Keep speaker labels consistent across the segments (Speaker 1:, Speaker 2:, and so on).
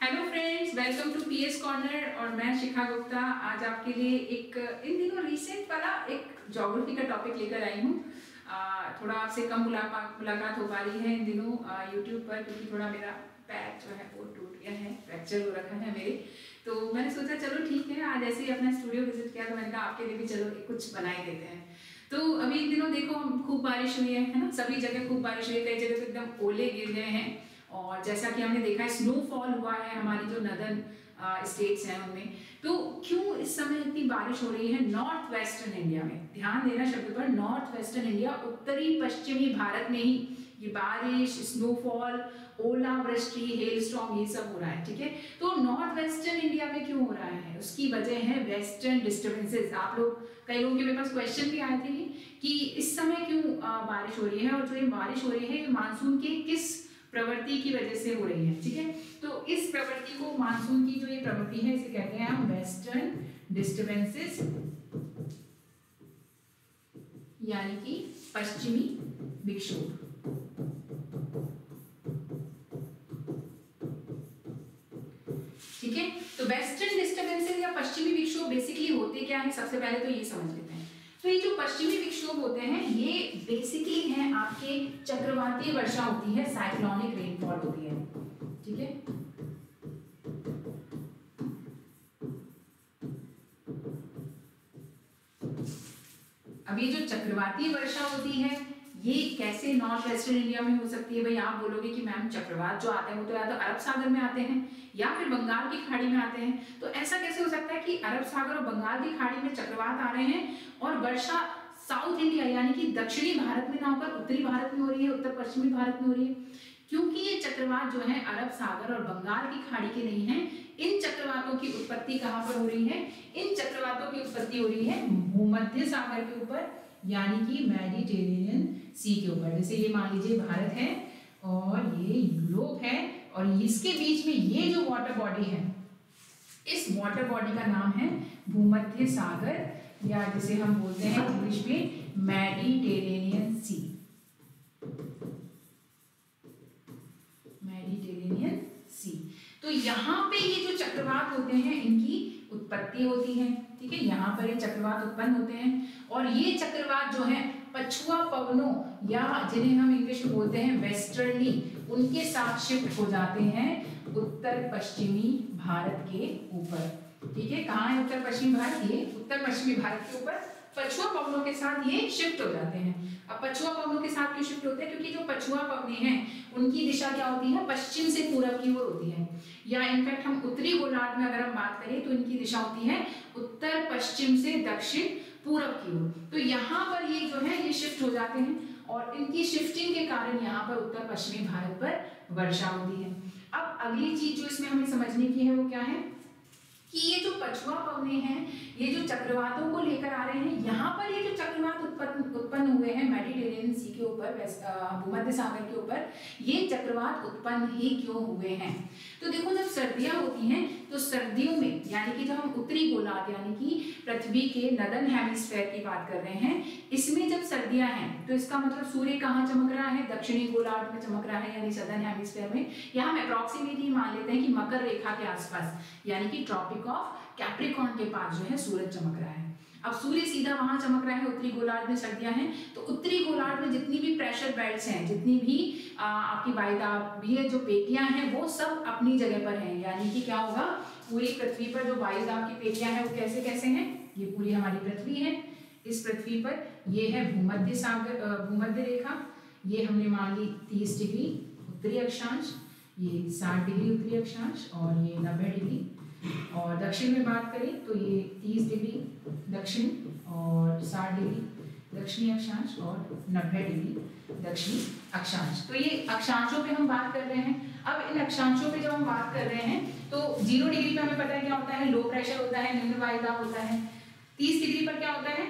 Speaker 1: Hello friends, welcome to PS corner और मैं शिखा गुप्ता आज आपके लिए एक इन दिनों रिसेंट वाला एक ज्योग्राफी का टॉपिक लेकर आई हूँ। थोड़ा आपसे कम मुलाकात हो पा रही है इन दिनों यूट्यूब पर, क्योंकि थोड़ा मेरा पैर जो है वो टूट गया है, फ्रैक्चर हो रखा है मेरे। तो मैंने सोचा चलो ठीक है, आज ऐसे ही अपना स्टूडियो विजिट किया तो मैंने कहा आपके लिए भी चलो कुछ बनाए देते हैं। तो अभी इन दिनों देखो खूब बारिश हुई है ना, सभी जगह खूब बारिश हुई है, कई जगह तो एकदम ओले गिर गए हैं। और जैसा कि हमने देखा है स्नोफॉल हुआ है हमारी जो नदर्न स्टेट्स हैं उनमें। तो क्यों इस समय इतनी बारिश हो रही है नॉर्थ वेस्टर्न इंडिया में? ध्यान देना शब्द पर, नॉर्थ वेस्टर्न इंडिया, उत्तरी पश्चिमी भारत में ही ये बारिश, स्नोफॉल, ओलावृष्टि, हेलस्टॉर्म ये सब हो रहा है। ठीक है, तो नॉर्थ वेस्टर्न इंडिया में क्यों हो रहा है? उसकी वजह है वेस्टर्न डिस्टर्बेंसेस। आप लोग, कई लोगों के मेरे पास क्वेश्चन भी आए थे कि इस समय क्यों बारिश हो रही है, और जो ये बारिश हो रही है मानसून के किस प्रवृत्ति की वजह से हो रही है। ठीक है, तो इस प्रवृत्ति को, मानसून की जो ये प्रवृत्ति है, इसे कहते हैं हम वेस्टर्न डिस्टर्बेंसेस, यानी कि पश्चिमी विक्षोभ। ठीक है, तो वेस्टर्न डिस्टर्बेंसेस या पश्चिमी विक्षोभ बेसिकली होते क्या है, सबसे पहले तो ये समझ लेते हैं। तो ये जो पश्चिमी विक्षोभ होते हैं ये बेसिकली हैं आपके चक्रवातीय वर्षा होती है, साइक्लोनिक रेनफॉल होती है। ठीक है, अब ये जो चक्रवातीय वर्षा होती है ये कैसे नॉर्थ वेस्टर्न इंडिया में हो सकती है? भाई आप बोलोगे कि मैम चक्रवात जो आते हैं वो तो या तो अरब सागर में आते हैं या फिर बंगाल की खाड़ी में आते हैं, तो ऐसा कैसे हो सकता है कि अरब सागर और बंगाल की खाड़ी में चक्रवात आ रहे हैं और वर्षा साउथ इंडिया यानी कि दक्षिणी भारत में ना होकर उत्तरी भारत में हो रही है, उत्तर पश्चिमी भारत में हो रही है? क्योंकि ये चक्रवात जो है अरब सागर और बंगाल की खाड़ी के नहीं है। इन चक्रवातों की उत्पत्ति कहां पर हो रही है? इन चक्रवातों की उत्पत्ति हो रही है भूमध्य सागर के ऊपर, यानी कि मेडिटेरेनियन सी के ऊपर। जैसे ये मान लीजिए भारत है और ये यूरोप है, और इसके बीच में ये जो वाटर बॉडी है, इस वाटर बॉडी का नाम है भूमध्य सागर, या जिसे हम बोलते हैं इंग्लिश में मेडिटेरेनियन सी। मेडिटेरेनियन सी। तो यहाँ पे ये जो चक्रवात होते हैं इनकी उत्पत्ति होती है। ठीक है, यहाँ पर ये चक्रवात उत्पन्न होते हैं, और ये चक्रवात जो है पछुआ पवनों, या जिन्हें हम इंग्लिश में बोलते हैं वेस्टर्ली, उनके साथ शिफ्ट हो जाते हैं उत्तर पश्चिमी भारत के ऊपर। ठीक है, कहाँ है उत्तर पश्चिमी भारत? ये उत्तर पश्चिमी भारत के ऊपर पछुआ पवनों के साथ ये शिफ्ट हो जाते हैं। अब पछुआ पवनों के साथ क्यों शिफ्ट होते हैं? क्योंकि जो पछुआ पवने हैं उनकी दिशा क्या होती है? पश्चिम से पूरब की ओर होती है, या इनफैक्ट हम उत्तरी गोलार्ध में अगर हम बात करें तो इनकी दिशा होती है उत्तर पश्चिम से दक्षिण पूरब की ओर। तो यहाँ पर ये जो है ये शिफ्ट हो जाते हैं, और इनकी शिफ्टिंग के कारण यहाँ पर उत्तर पश्चिमी भारत पर वर्षा होती है। अब अगली चीज जो इसमें हमें समझने की है वो क्या है कि ये जो पछुआ पवने हैं ये जो चक्रवातों को लेकर आ रहे हैं, यहाँ पर ये जो चक्रवात उत्पन्न हुए हैं मेडिटेरेनियन सी के ऊपर, भूमध्य सागर के ऊपर, ये चक्रवात उत्पन्न ही क्यों हुए हैं? तो देखो, जब सर्दियां होती हैं तो सर्दियों में, यानी कि जब हम उत्तरी गोलार्ध यानी कि पृथ्वी के नदर्न हेमिस्फीयर की बात कर रहे हैं, इसमें जब सर्दियां हैं तो इसका मतलब सूर्य कहाँ चमक रहा है? दक्षिणी गोलार्ध में चमक रहा है, यानी सदर्न हेमिस्फीयर में। यहाँ हम अप्रॉक्सीमेटली मान लेते हैं कि मकर रेखा के आसपास, यानी कि ट्रॉपिक ऑफ कैप्रिकॉर्न के पास जो है सूरज चमक रहा है। अब सूर्य सीधा वहां चमक रहा है, उत्तरी गोलार्ध में सर्दियां हैं, तो उत्तरी गोलार्ध में जितनी भी प्रेशर बेल्ट्स हैं, जितनी भी आपकी वायुदाबीय जो पेटियां हैं, वो सब अपनी जगह पर हैं। यानी कि क्या होगा, पूरी पृथ्वी पर जो वायुदाब की पेटियां हैं वो कैसे कैसे हैं? ये पूरी हमारी पृथ्वी है, इस पृथ्वी पर ये है भूमध्य सागर, भूमध्य रेखा, ये हमने मान ली 30 डिग्री उत्तरी अक्षांश, ये 60 डिग्री उत्तरी अक्षांश, और ये 90 डिग्री। और दक्षिण में बात करें तो ये 30 डिग्री दक्षिण और 60 डिग्री दक्षिणी अक्षांश और 90 डिग्री दक्षिणी अक्षांश। तो ये अक्षांशों पे हम बात कर रहे हैं। अब इन अक्षांशों पे जब हम बात कर रहे हैं तो 0 डिग्री पे हमें पता है क्या होता है? लो प्रेशर होता है, निम्न वायुदाब होता है। 30 डिग्री पर क्या होता है?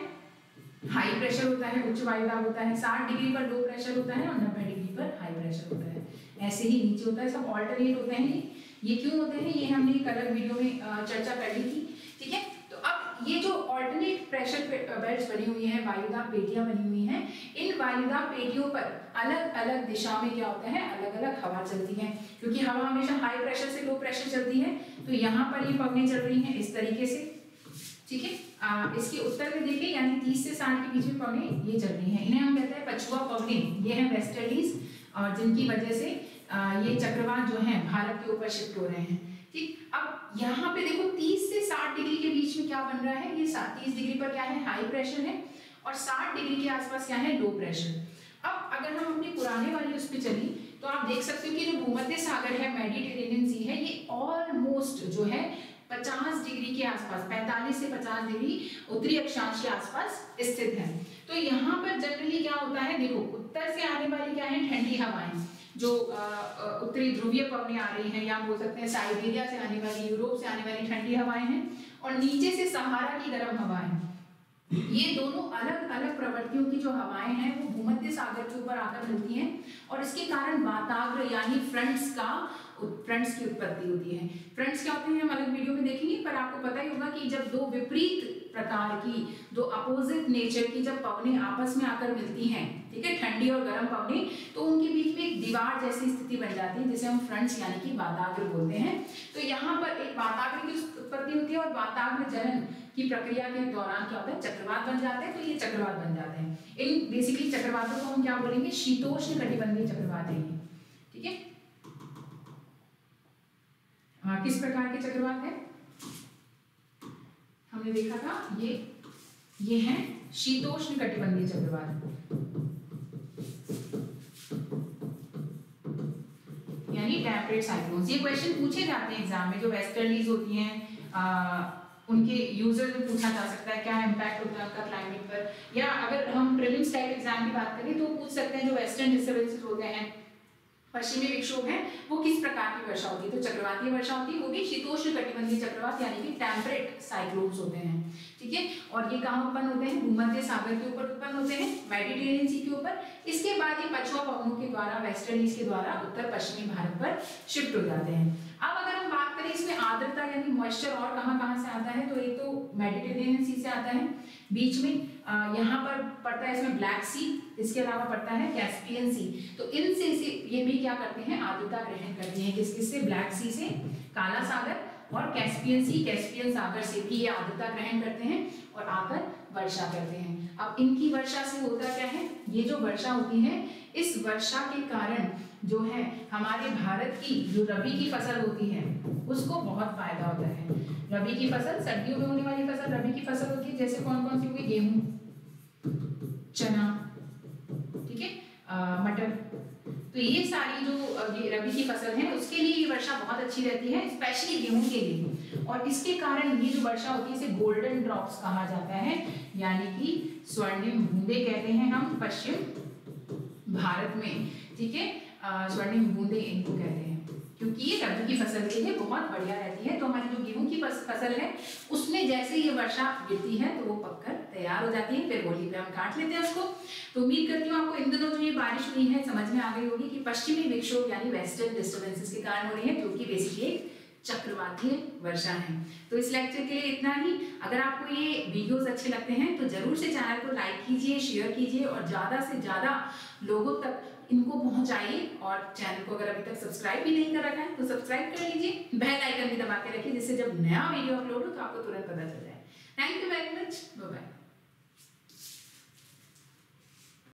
Speaker 1: हाई प्रेशर होता है, उच्च वायुदाब होता है। 60 डिग्री पर लो प्रेशर होता है और 90 डिग्री पर हाई प्रेशर होता है। ऐसे ही नीचे होता है, सब ऑल्टरनेट होते हैं। ये क्यों होते हैं ये हमने एक अलग वीडियो में चर्चा कर ली थी। ठीक है, तो अब अब ये जो ऑल्टरनेट प्रेशर बेल्ट्स बनी हुई हैं, वायुदाब पेटियां बनी हुई हैं, इन वायुदाब पेटियों पर अलग अलग दिशा में क्या होता है, अलग अलग हवा चलती है, क्योंकि हवा हमेशा हाई प्रेशर से लो प्रेशर चलती है। तो यहाँ पर ये पवनें चल रही हैं इस तरीके से, ठीक है। इसके उत्तर में देखिए यानी 30 से 60 के बीच में पवनें ये चल रही हैं, इन्हें हम कहते हैं पछुआ पवनें। ये है वेस्टर्लीज, और जिनकी वजह से ये चक्रवात जो है भारत के ऊपर शिफ्ट हो रहे हैं, ठीक। अब यहाँ पे देखो 30 से 60 डिग्री के बीच में क्या बन रहा है, ये 30 डिग्री पर क्या है, हाई प्रेशर है, और 60 डिग्री के आसपास क्या है, लो प्रेशर। अब अगर हम अपने पुराने वाले उस पर चली तो आप देख सकते हो कि जो भूमध्य सागर है, मेडिटेरेनियन सी है, ये ऑलमोस्ट जो है 50 डिग्री के आसपास, 45 से 50 डिग्री उत्तरी अक्षांश के आसपास स्थित है। तो यहाँ पर जनरली क्या होता है, देखो उत्तर से आने वाली क्या है, ठंडी हवाएं, जो उत्तरी ध्रुवीय पवनें आ रही हैं, या बोल सकते हैं साइबेरिया से आने वाली, यूरोप से आने वाली ठंडी हवाएं हैं, और नीचे से सहारा की गर्म हवाएं। ये दोनों अलग अलग प्रवृत्तियों की जो हवाएं हैं वो भूमध्य सागर के ऊपर आकर मिलती हैं, और इसके कारण वाताग्र यानी फ्रंट्स की उत्पत्ति होती है। फ्रंट्स क्या होते हैं हम अलग वीडियो में देखेंगे, पर आपको पता ही होगा कि जब दो विपरीत प्रकार की, दो अपोजिट नेचर की जब पवनें आपस में आकर मिलती हैं, ठीक है, ठंडी और गर्म पवनें, तो उनके बीच में एक दीवार जैसी स्थिति बन जाती है, जिसे हम फ्रंट्स यानी कि वाताग्र बोलते हैं। तो यहाँ पर एक वाताग्र की उत्पत्ति होती है, और वाताग्र जनन की प्रक्रिया के दौरान क्या होता है, चक्रवात बन जाते हैं। तो ये चक्रवात बन जाते हैं। इन बेसिकली चक्रवातों को हम क्या बोलेंगे, शीतोष्ण कटिबंधीय चक्रवात है ये, ठीक है। किस प्रकार के चक्रवात है हमने देखा था, ये है शीतोष्ण कटिबंधीय चक्रवात, यानी टेम्परेट साइक्लोन्स। ये क्वेश्चन पूछे जाते हैं एग्जाम में, जो वेस्टर्लीज होती हैं उनके यूजर में पूछा जा सकता है, क्या इम्पैक्ट होता है उनका क्लाइमेट पर, या अगर हम प्रीलिम्स टाइप एग्जाम की बात करें तो पूछ सकते हैं जो वेस्टर्न डिस्टर्बेंसेस होते हैं, पश्चिमी विक्षोभ है, वो किस प्रकार की वर्षा होती है। तो चक्रवातीय वर्षा होती है, वो भी शीतोष्ण कटिबंधीय चक्रवात यानी कि टेम्परेट साइक्लोन्स होते हैं, ठीक है। और ये कहाँ उत्पन्न होते हैं, भूमध्य सागर के ऊपर उत्पन्न होते हैं, मेडिटेरेनियन सी के ऊपर। इसके बाद ये पछुआ पवनों के द्वारा, वेस्टर्लीज के द्वारा उत्तर पश्चिमी भारत पर शिफ्ट हो जाते हैं। अब अगर हम बात करें इसमें आर्द्रता यानी मॉइस्चर और कहाँ से आता है, तो एक तो मेडिटेरेनियन सी से आता है, बीच में यहाँ पर पड़ता है इसमें ब्लैक सी, इसके अलावा पड़ता है कैस्पियन सी। तो इनसे ये भी क्या करते हैं, आर्द्रता ग्रहण करती हैं। किस से, ब्लैक सी से, काला सागर और कैस्पियन सागर से भी ये आर्द्रता ग्रहण करते हैं और आकर वर्षा करते हैं। अब इनकी वर्षा से होता क्या है, ये जो वर्षा होती है, इस वर्षा के कारण जो है हमारे भारत की जो रबी की फसल होती है उसको बहुत फायदा होता है। रबी की फसल, सर्दियों में होने वाली फसल रबी की फसल होती है, जैसे कौन कौन सी होगी, गेहूं, चना, ठीक है, मटर। तो ये सारी जो ये रबी की फसल है उसके लिए ये वर्षा बहुत अच्छी रहती है, स्पेशली गेहूं के लिए। और इसके कारण ये जो वर्षा होती है इसे गोल्डन ड्रॉप्स कहा जाता है, यानी कि स्वर्णिम बूंदे कहते हैं हम पश्चिम भारत में, ठीक है। स्वर्णिम बूंदे इनको कहते हैं, क्योंकि ये रबी की फसल के लिए बहुत बढ़िया रहती है। तो हमारी जो गेहूं की फसल है उसमें जैसे ये वर्षा गिरती है तो वो पककर तैयार हो जाती है, फिर होली पे हम काट लेते हैं उसको। तो उम्मीद करती हूँ आपको इन दिनों जो ये बारिश हुई है समझ में आ गई होगी कि पश्चिमी विक्षोभ यानी वेस्टर्न डिस्टर्बेंसेस के कारण हो रही है, जो कि बेसिकली चक्रवातीय वर्षा है। तो इस लेक्चर के लिए इतना ही। अगर आपको ये वीडियोस अच्छे लगते हैं तो जरूर से चैनल को लाइक कीजिए, शेयर कीजिए और ज़्यादा से ज़्यादा लोगों तक इनको पहुंचाइए। और चैनल को अगर अभी तक सब्सक्राइब भी नहीं कर रखा है तो सब्सक्राइब कर लीजिए, बेल आइकन भी दबा के रखिए, जिससे जब नया वीडियो अपलोड हो तो आपको तुरंत पता चल जाए। Thank you very much, bye bye.